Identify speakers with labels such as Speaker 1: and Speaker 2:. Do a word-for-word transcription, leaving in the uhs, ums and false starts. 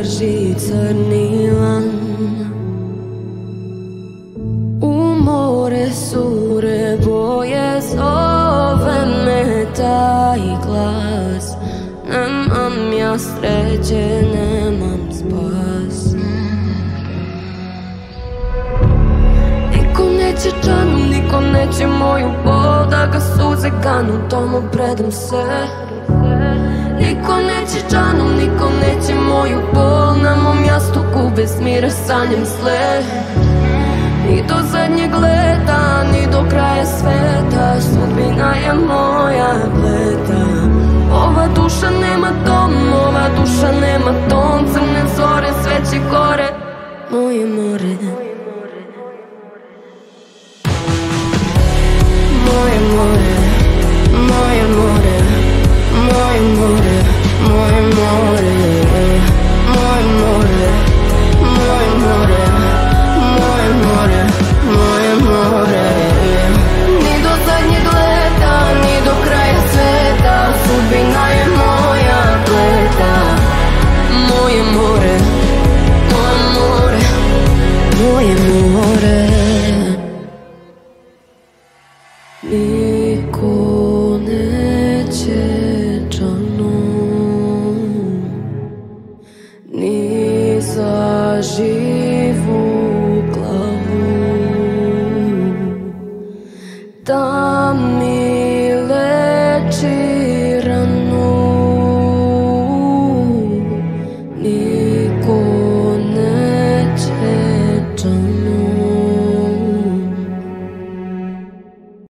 Speaker 1: drži crni lan. U more sure boje zove me taj glas. Nemam ja sreće, nemam spas. Niko neće džanu, niko neće moju bol, da ga suze kanu, tomu predam se. Niko neće džanu, niko neće moju bol, na mom jastuku bez mira sanjam sle. Ni do zadnjeg leta, ni do kraja sveta, sudbina je moja pleta. Ova duša nema dom, ova duša nema ton.